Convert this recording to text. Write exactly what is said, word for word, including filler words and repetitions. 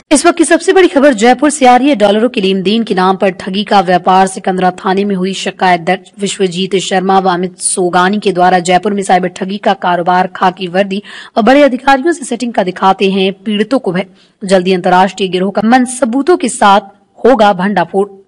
इस वक्त की सबसे बड़ी खबर जयपुर से आ रही है। डॉलरों के लेन देन के नाम पर ठगी का व्यापार। सिकंदरा थाने में हुई शिकायत दर्ज। विश्वजीत शर्मा व अमित सोगानी के द्वारा जयपुर में साइबर ठगी का कारोबार खाकी वर्दी और बड़े अधिकारियों से सेटिंग का दिखाते हैं पीड़ितों को भय। जल्दी अंतर्राष्ट्रीय गिरोह का मन सबूतों के साथ होगा भंडाफोड़।